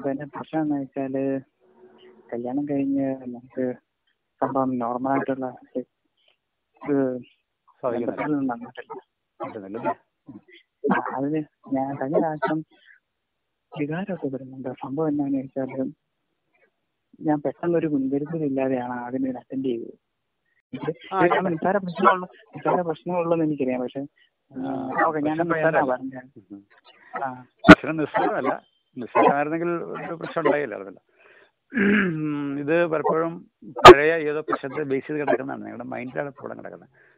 എന്റെ പ്രശ്നം എന്ന് വെച്ചാല് കല്യാണം കഴിഞ്ഞ് നമുക്ക് സംഭവം നോർമലായിട്ടുള്ള അതിന് ഞാൻ കഴിഞ്ഞ പ്രാവശ്യം വികാരമൊക്കെ വരുന്നുണ്ട്. സംഭവം എന്താണെന്ന് വെച്ചാല് ഞാൻ പെട്ടെന്നൊരു മുൻകരുതലില്ലാതെയാണ് അതിന് അറ്റൻഡ് ചെയ്തത്. നിസ്സാര പ്രശ്നമുള്ളതെന്ന് എനിക്കറിയാം. പക്ഷെ പ്രശ്നം നിസ്സാരമല്ല. നിസ്സാരമായിരുന്നെങ്കിൽ ഒരു പ്രശ്നം ഉണ്ടായില്ല. അതല്ല, ഇത് പലപ്പോഴും പഴയ ഏതോ പ്രശ്നത്തെ ബേസ് ചെയ്ത് കിടക്കുന്നതാണ്. നിങ്ങളുടെ മൈൻഡിലാണ് പ്രോബ്ലം കിടക്കുന്നത്.